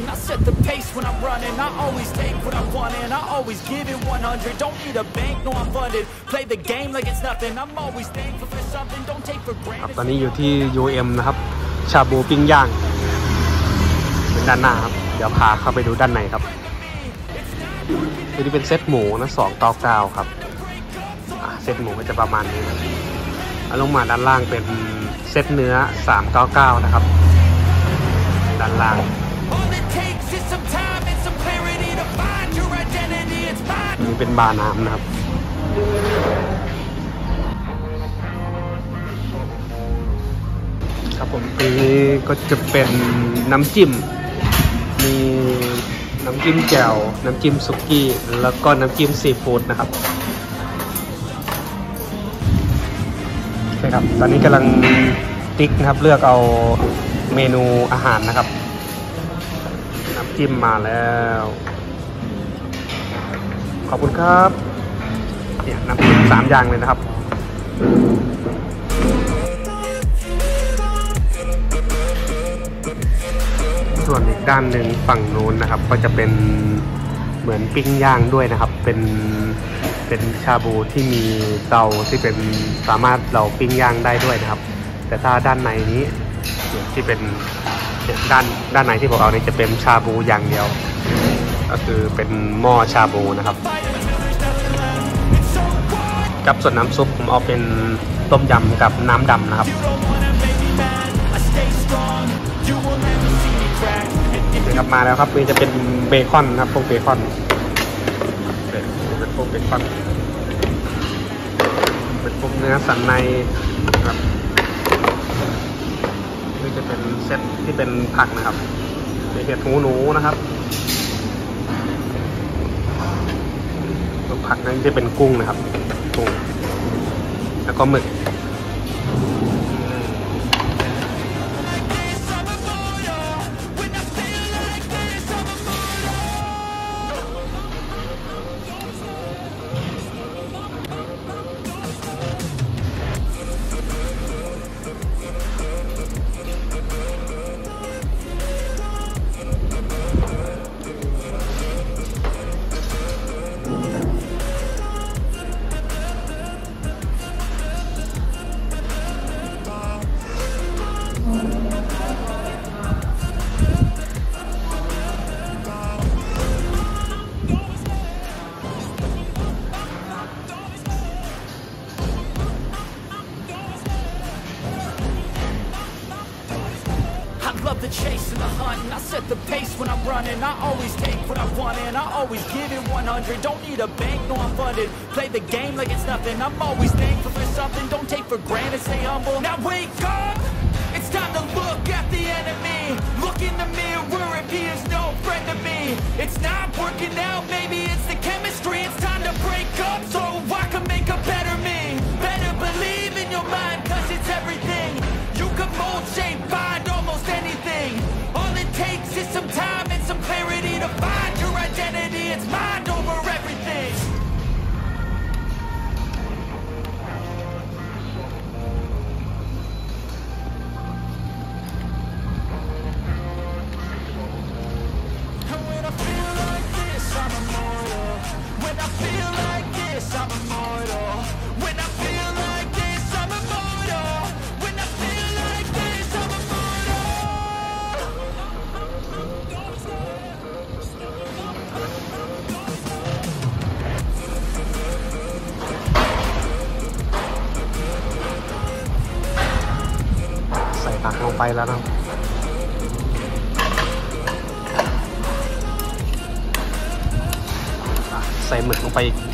hunting, I set the pace when I'm running. I always take what I want and I always give it 100. Don't need a bank, no I'm funded. Play the game like it's nothing. I'm always thankful for something. Don't take for granted. ตอนนี้อยู่ที่ UM นะครับชาบูปิ้งย่างเป็นด้านหน้าครับเดี๋ยวพาเข้าไปดูด้านในครับนี่เป็นเซตหมูนะ299ครับเซตหมูก็จะประมาณนี้นะลงมาด้านล่างเป็นเซตเนื้อ399นะครับด้านล่างนี่เป็นบาร์น้ำนะครับครับผมอันนี้ก็จะเป็นน้ำจิ้มมีน้ำจิ้มแจ่วน้ำจิ้มสุกี้แล้วก็น้ำจิ้มซีฟู้ดนะครับครับตอนนี้กำลังติ๊กนะครับเลือกเอาเมนูอาหารนะครับน้ำจิ้มมาแล้วขอบคุณครับเนี่ยน้ำจิ้ม3อย่างเลยนะครับส่วนอีกด้านหนึ่งฝั่งนู้นนะครับก็จะเป็นเหมือนปิ้งย่างด้วยนะครับเป็นชาบูที่มีเตาที่เป็นสามารถเราปิ้งย่างได้ด้วยนะครับแต่ถ้าด้านในนี้ที่เป็นด้านในที่ผมเอานี้จะเป็นชาบูอย่างเดียวก็คือเป็นหม้อชาบูนะครับกับส่วนน้ำซุปผมเอาเป็นต้มยำกับน้ำดำนะครับกลับมาแล้วครับนี่จะเป็นเบคอนครับพวกเบคอนเป็นพวกเบคอนเป็นพวกเนื้อสันในครับนี่จะเป็นเซตที่เป็นผักนะครับเห็ดหูหนูนะครับตัวผักนั้นจะเป็นกุ้งนะครับกุ้งแล้วก็หมึก Love the chase and the hunt and I set the pace when I'm running. I always take what I want and I always give it 100. Don't need a bank, no I'm funded. Play the game like it's nothing. I'm always thankful for something. Don't take for granted, stay humble. Now wake up, it's time to look at the enemy. Look in the mirror if he is no friend to me. It's not working out, maybe it's the chemistry. It's time to break up so I can make a better me. Better believe in your mind cause it's everything. You can mold, shape, find almost anything. All it takes is some time and some clarity to find your identity. It's mind over everything. And when I feel like this, I'm immortal. When I feel like this, I'm immortal. When I feel like this, I'm immortal. When I feel like this, I'm immortal. ใส่ผักลงไปแล้วนะใส่หมึกลงไปอีก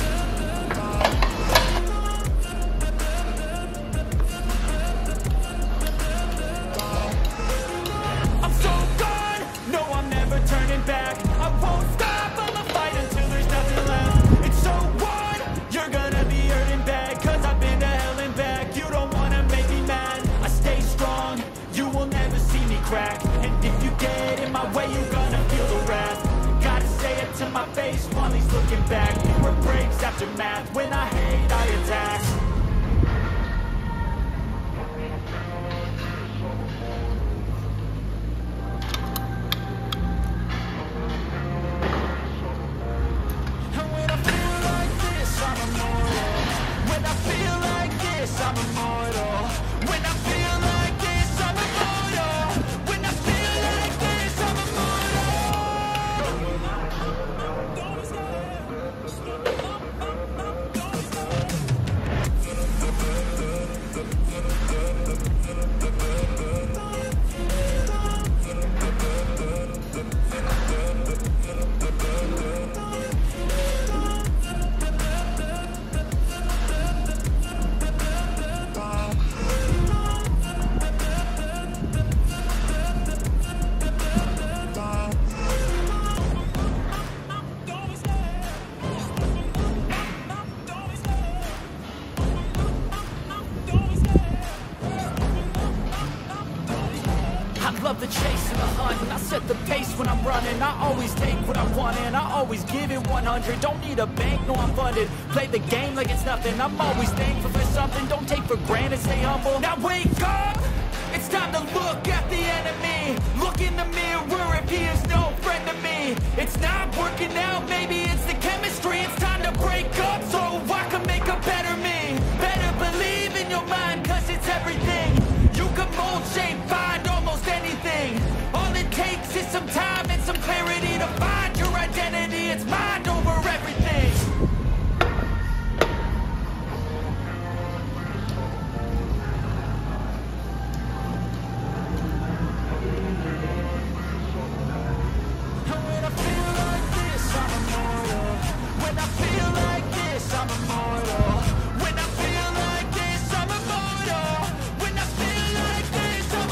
When I hate, I attack. ค the chase and the hunt, and I set the pace when I'm running. I always take what I want and I always give it 100. Don't need a bank, no I'm funded. Play the game like it's nothing. I'm always thankful for something. Don't take for granted, stay humble. Now wake up, it's time to look at the enemy. Look in the mirror if he is no friend to me. It's not working out, maybe it's the chemistry. It's time to break up so I can make a better me. Better believe in your mind, cause it's everything. You can mold, shape, find almost anything. All it takes is some time and some clarity to find your identity. It's mind over everything. When I feel like this, I'm immortal. When I feel like this, I'm immortal. When I feel like this, I'm immortal. When I feel like this, I'm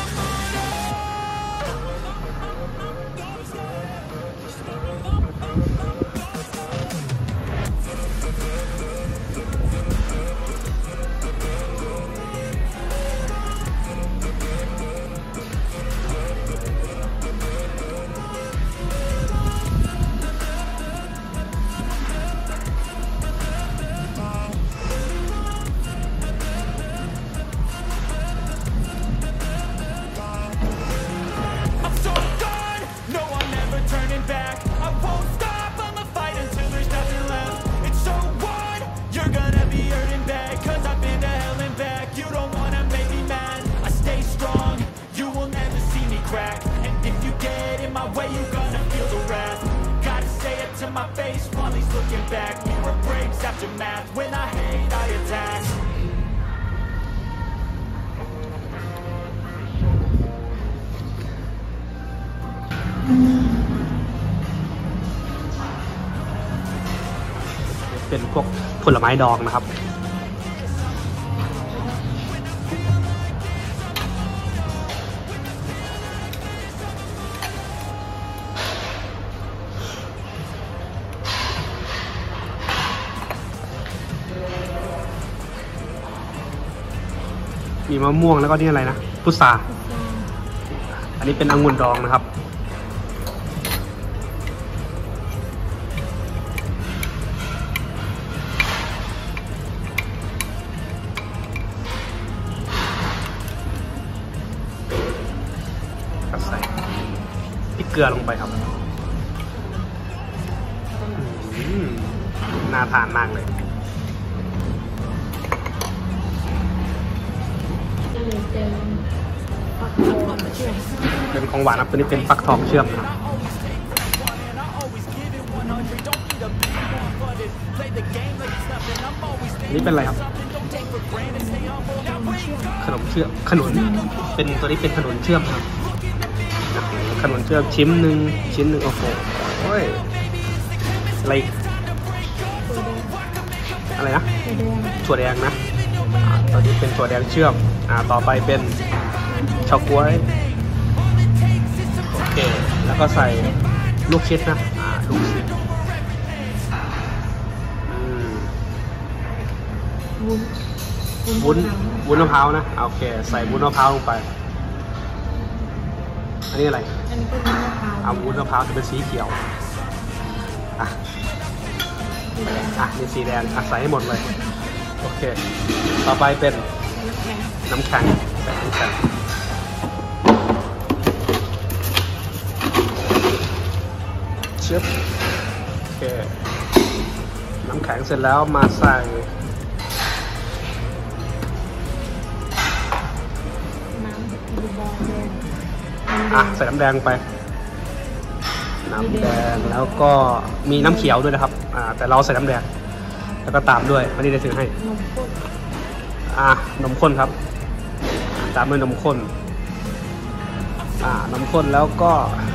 so done. No, I'm never turning back. I won't stop. I'ma fight until there's nothing left. It's so what? You're gonna be hurting bad, cause I've been to hell and back. You don't wanna make me mad. I stay strong. You will never see me crack. And if you get in my way, you're gonna feel the wrath. Gotta say it to my face while he's looking back. Mirror breaks after math. When I hate, I attack. เป็นพวกผลไม้ดองนะครับมีมะม่วงแล้วก็นี่อะไรนะพุทราอันนี้เป็นองุ่นดองนะครับใส่พริกเกลือลงไปครับน่าทานมากเลยเป็นของหวานครับตัวนี้เป็นฟักทองเชื่อมนะครับนี่เป็นอะไรครับขนมเชื่อมขนุนเป็นตัวนี้เป็นขนุนเชื่อมครับขนุนเชื่อมชิ้นหนึ่งโอ้โหอะไรนะถั่วแดงนะตัวนี้เป็นถั่วแดงเชื่อมต่อไปเป็นเฉาก๊วยโอเคแล้วก็ใส่ลูกชิดนะลูกชิดวุ้นมะพร้าวนะโอเคใส่วุ้นมะพร้าวลงไปอันนี้อะไรอันนี้เป็นวุ้นมะพร้าววุ้นมะพร้าวจะเป็นสีเขียวนี่สีแดงใส่ให้หมดเลยโอเคต่อไปเป็นน้ำแข็งใส่น้ำแข็งเชื่อมโอเคน้ำแข็งเสร็จแล้วมาใส่ใส่น้ำแดงไปน้ำแดงแล้วก็มีน้ำเขียวด้วยนะครับแต่เราใส่น้ำแดงแล้วก็ตามด้วยอันนี้ได้ถือให้นมข้นครับตามด้วยนมข้นนมข้นแล้วก็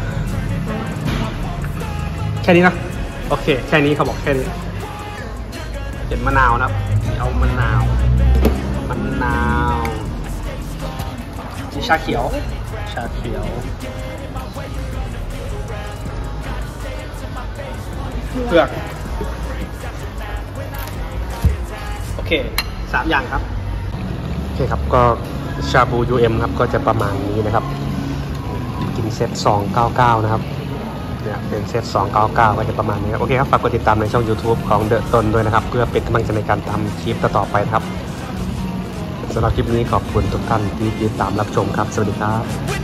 แค่นี้นะโอเคแค่นี้เขาบอกแค่นี้เป็นมะนาวนะครับเอามะนาวชาเขียวเผือกโอเค3อย่างครับโอเคครับก็ชาบู UM ครับก็จะประมาณนี้นะครับกินเซต299นะครับเนี่ยเป็นเซต299ก็จะประมาณนี้โอเคครับฝากกดติดตามในช่อง YouTube ของเดอะตนด้วยนะครับเพื่อเป็นกำลังใจในการทำคลิปต่อไปครับสำหรับคลิปนี้ขอบคุณทุกท่านที่ติดตามรับชมครับสวัสดีครับ